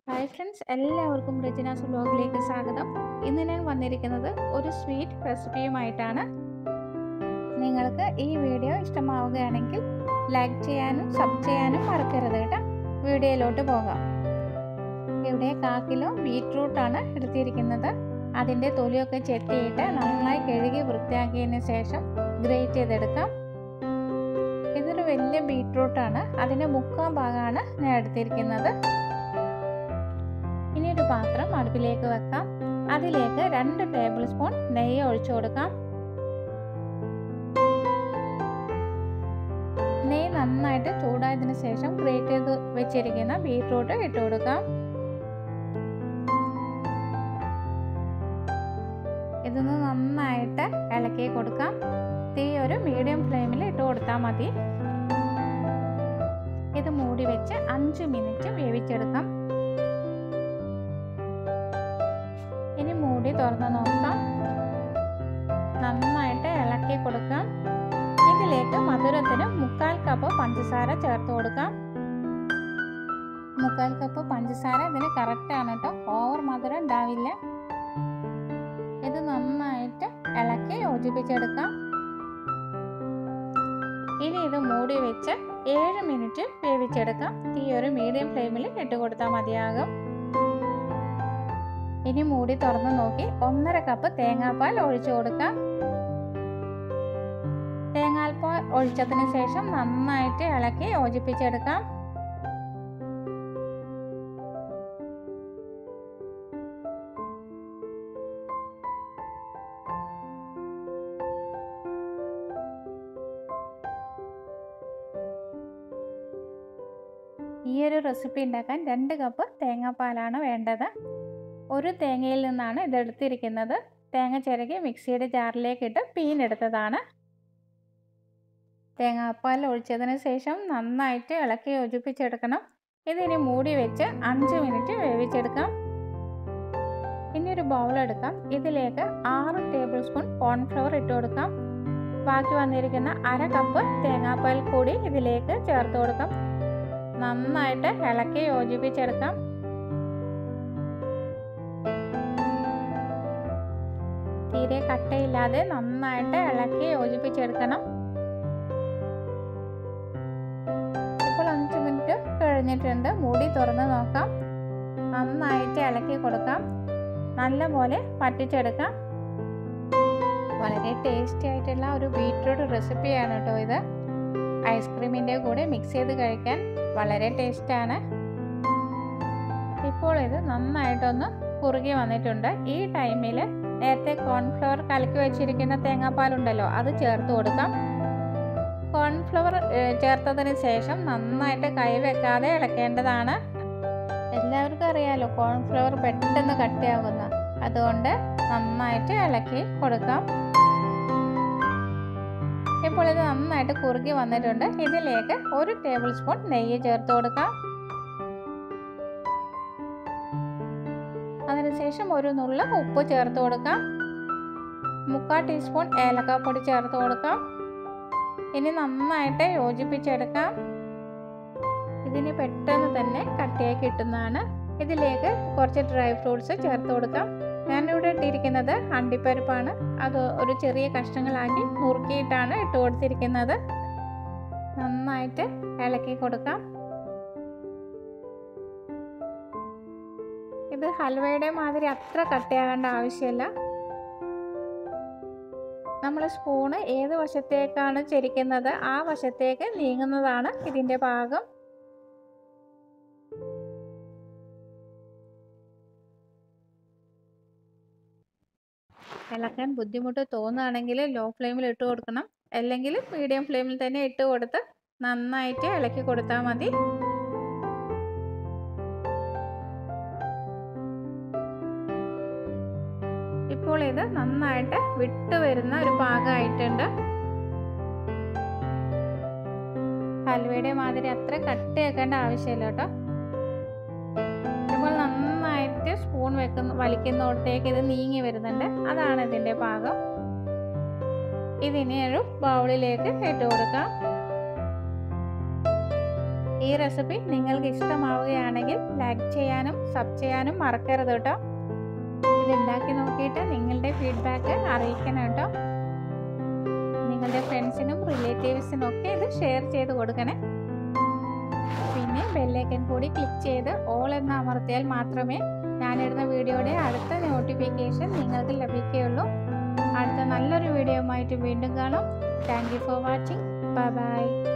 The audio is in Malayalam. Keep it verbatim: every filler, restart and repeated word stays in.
ഹായ് ഫ്രണ്ട്സ്, എല്ലാവർക്കും റെജിനാസ് വ്ലോഗിലേക്ക് സ്വാഗതം. ഇന്ന് ഞാൻ വന്നിരിക്കുന്നത് ഒരു സ്വീറ്റ് റെസിപ്പിയുമായിട്ടാണ്. നിങ്ങൾക്ക് ഈ വീഡിയോ ഇഷ്ടമാവുകയാണെങ്കിൽ ലൈക്ക് ചെയ്യാനും സബ് ചെയ്യാനും മറക്കരുത് കേട്ടോ. വീഡിയോയിലോട്ട് പോകാം. ഇവിടെ കാൽ കിലോ ബീറ്റ്റൂട്ടാണ് എടുത്തിരിക്കുന്നത്. അതിൻ്റെ തൊലിയൊക്കെ ചെത്തിയിട്ട് നന്നായി കഴുകി വൃത്തിയാക്കിയതിന് ശേഷം ഗ്രേറ്റ് ചെയ്തെടുക്കാം. ഇതൊരു വലിയ ബീറ്റ്റൂട്ടാണ്. അതിൻ്റെ മുക്കാൽ ഭാഗമാണ് ഞാൻ എടുത്തിരിക്കുന്നത്. ഇനി ഒരു പാത്രം അടുപ്പിലേക്ക് വെക്കാം. അതിലേക്ക് രണ്ട് ടേബിൾ സ്പൂൺ നെയ്യ് ഒഴിച്ചു കൊടുക്കാം. നെയ്യ് നന്നായിട്ട് ചൂടായതിനു ശേഷം ഗ്രേറ്റ് ചെയ്ത് വെച്ചിരിക്കുന്ന ബീറ്റ്റൂട്ട് ഇട്ട് കൊടുക്കാം. ഇതൊന്ന് നന്നായിട്ട് ഇളക്കി കൊടുക്കാം. തീ ഒരു മീഡിയം ഫ്ലെയിമിൽ ഇട്ട് കൊടുത്താൽ മതി. ഇത് മൂടി വെച്ച് അഞ്ച് മിനിറ്റ് വേവിച്ചെടുക്കാം. ഇനി മൂടി തുറന്ന് നോക്കാം. നന്നായിട്ട് ഇളക്കി കൊടുക്കാം. ഇതിലേക്ക് മധുരത്തിന് മുക്കാൽ കപ്പ് പഞ്ചസാര ചേർത്ത് കൊടുക്കാം. മുക്കാൽ കപ്പ് പഞ്ചസാര ഇതിന് കറക്റ്റാണ് കേട്ടോ. ഓവർ മധുരം ഉണ്ടാവില്ല. ഇത് നന്നായിട്ട് ഇളക്കി യോജിപ്പിച്ചെടുക്കാം. ഇനി ഇത് മൂടി വെച്ച് ഏഴ് മിനിറ്റ് വേവിച്ചെടുക്കാം. തീ ഒരു മീഡിയം ഫ്ലെയിമിൽ ഇട്ട് കൊടുത്താൽ മതിയാകും. ഇനി മൂടി തുറന്ന് നോക്കി ഒന്നര കപ്പ് തേങ്ങാപ്പാൽ ഒഴിച്ചു കൊടുക്കാം. തേങ്ങാപ്പാൽ ഒഴിച്ചതിന് ശേഷം നന്നായിട്ട് ഇളക്കി യോജിപ്പിച്ചെടുക്കാം. ഈ ഒരു റെസിപ്പി ഉണ്ടാക്കാൻ രണ്ട് കപ്പ് തേങ്ങാപ്പാലാണ് വേണ്ടത്. ഒരു തേങ്ങയിൽ നിന്നാണ് ഇതെടുത്തിരിക്കുന്നത്. തേങ്ങ ചിരകി മിക്സിയുടെ ജാറിലേക്ക് ഇട്ട് പീഞ്ഞെടുത്തതാണ്. തേങ്ങാപ്പാൽ ഒഴിച്ചതിന് ശേഷം നന്നായിട്ട് ഇളക്കി യോജിപ്പിച്ചെടുക്കണം. ഇതിനി മൂടി വെച്ച് അഞ്ച് മിനിറ്റ് വേവിച്ചെടുക്കാം. ഇനി ഒരു ബൗൾ എടുക്കാം. ഇതിലേക്ക് ആറ് ടേബിൾ സ്പൂൺ കോൺഫ്ലവർ ഇട്ട് കൊടുക്കാം. ബാക്കി വന്നിരിക്കുന്ന അര കപ്പ് തേങ്ങാപ്പാൽ കൂടി ഇതിലേക്ക് ചേർത്ത് കൊടുക്കാം. നന്നായിട്ട് ഇളക്കി യോജിപ്പിച്ചെടുക്കാം. തീരെ കട്ടയില്ലാതെ നന്നായിട്ട് ഇളക്കി യോജിപ്പിച്ചെടുക്കണം. ഇപ്പോൾ അഞ്ച് മിനിറ്റ് കഴിഞ്ഞിട്ടുണ്ട്. മൂടി തുറന്ന് നോക്കാം. നന്നായിട്ട് ഇളക്കി കൊടുക്കാം. നല്ലപോലെ പറ്റിച്ചെടുക്കാം. വളരെ ടേസ്റ്റി ആയിട്ടുള്ള ഒരു ബീറ്റ്റൂട്ട് റെസിപ്പിയാണ് കേട്ടോ ഇത്. ഐസ്ക്രീമിൻ്റെ കൂടെ മിക്സ് ചെയ്ത് കഴിക്കാൻ വളരെ ടേസ്റ്റാണ്. ഇപ്പോൾ ഇത് നന്നായിട്ടൊന്ന് കുറുകി വന്നിട്ടുണ്ട്. ഈ ടൈമിൽ നേരത്തെ കോൺഫ്ലവർ കലക്കി വെച്ചിരിക്കുന്ന തേങ്ങാപ്പാലുണ്ടല്ലോ, അത് ചേർത്ത് കൊടുക്കാം. കോൺഫ്ലവർ ചേർത്തതിന് ശേഷം നന്നായിട്ട് കൈവെക്കാതെ ഇളക്കേണ്ടതാണ്. എല്ലാവർക്കും അറിയാലോ കോൺഫ്ലവർ പെട്ടെന്ന് കട്ടിയാകുന്ന, അതുകൊണ്ട് നന്നായിട്ട് ഇളക്കി കൊടുക്കാം. ഇപ്പോൾ ഇത് നന്നായിട്ട് കുറുകി വന്നിട്ടുണ്ട്. ഇതിലേക്ക് ഒരു ടേബിൾ സ്പൂൺ നെയ്യ് ചേർത്ത് കൊടുക്കാം. അതിനുശേഷം ഒരു നുള്ള ഉപ്പ് ചേർത്ത് കൊടുക്കാം. മുക്കാൽ ടീസ്പൂൺ ഏലക്കാപ്പൊടി ചേർത്ത് കൊടുക്കാം. ഇനി നന്നായിട്ട് യോജിപ്പിച്ചെടുക്കാം. ഇതിന് പെട്ടെന്ന് തന്നെ കട്ടിയായി കിട്ടുന്നതാണ്. ഇതിലേക്ക് കുറച്ച് ഡ്രൈ ഫ്രൂട്ട്സ് ചേർത്ത് കൊടുക്കാം. ഞാനിവിടെ ഇട്ടിരിക്കുന്നത് അണ്ടിപ്പരിപ്പാണ്. അത് ഒരു ചെറിയ കഷ്ണങ്ങളാക്കി നുറുക്കിയിട്ടാണ് ഇട്ട് കൊടുത്തിരിക്കുന്നത്. നന്നായിട്ട് ഇളക്കി കൊടുക്കാം. ഇത് ഹൽവയുടെ മാതിരി അത്ര കട്ടിയാകേണ്ട ആവശ്യമില്ല. നമ്മൾ സ്പൂണ് ഏത് വശത്തേക്കാണ് ചരിക്കുന്നത് ആ വശത്തേക്ക് നീങ്ങുന്നതാണ് ഇതിൻ്റെ പാകം. ഇളക്കാൻ ബുദ്ധിമുട്ട് തോന്നുകയാണെങ്കിൽ ലോ ഫ്ലെയിമിൽ ഇട്ട് കൊടുക്കണം. അല്ലെങ്കിൽ മീഡിയം ഫ്ലെയിമിൽ തന്നെ ഇട്ട് കൊടുത്ത് നന്നായിട്ട് ഇളക്കി കൊടുത്താൽ മതി. ഇപ്പോൾ ഇത് നന്നായിട്ട് വിട്ടു വരുന്ന ഒരു പാകമായിട്ടുണ്ട്. ഹൽവയുടെ മാതിരി അത്ര കട്ടിയാക്കേണ്ട ആവശ്യമില്ല കേട്ടോ. ഇപ്പോൾ നന്നായിട്ട് സ്പൂൺ വെക്കുന്ന വലിക്കുന്നിടത്തേക്ക് ഇത് നീങ്ങി വരുന്നുണ്ട്. അതാണ് ഇതിൻ്റെ പാകം. ഇതിനെ ഒരു ബൗളിലേക്ക് ഇട്ട് കൊടുക്കാം. ഈ റെസിപ്പി നിങ്ങൾക്ക് ഇഷ്ടമാവുകയാണെങ്കിൽ ലൈക്ക് ചെയ്യാനും സബ് ചെയ്യാനും മറക്കരുത് കേട്ടോ. ഇത് ഉണ്ടാക്കി നോക്കിയിട്ട് നിങ്ങളുടെ ഫീഡ്ബാക്ക് അറിയിക്കണം കേട്ടോ. നിങ്ങളുടെ ഫ്രണ്ട്സിനും റിലേറ്റീവ്സിനും ഒക്കെ ഇത് ഷെയർ ചെയ്ത് കൊടുക്കണേ. പിന്നെ ബെല്ലൈക്കൻ കൂടി ക്ലിക്ക് ചെയ്ത് ഓൾ എന്ന് അമർത്തിയാൽ മാത്രമേ ഞാനിടുന്ന വീഡിയോയുടെ അടുത്ത നോട്ടിഫിക്കേഷൻ നിങ്ങൾക്ക് ലഭിക്കുകയുള്ളൂ. അടുത്ത നല്ലൊരു വീഡിയോയുമായിട്ട് വീണ്ടും കാണാം. Thank you for watching. Bye by.